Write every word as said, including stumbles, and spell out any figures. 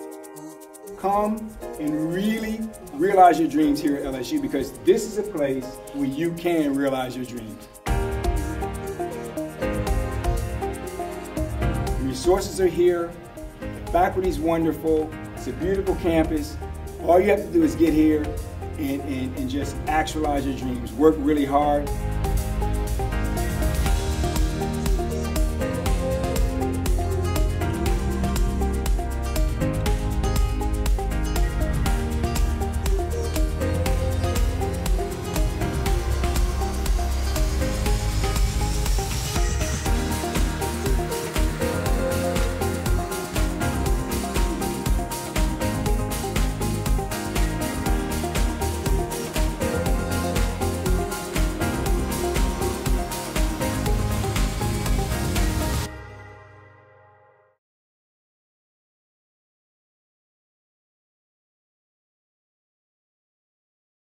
Come and really realize your dreams here at L S U, because this is a place where you can realize your dreams. The resources are here, the faculty is wonderful, it's a beautiful campus. All you have to do is get here and, and, and just actualize your dreams. Work really hard.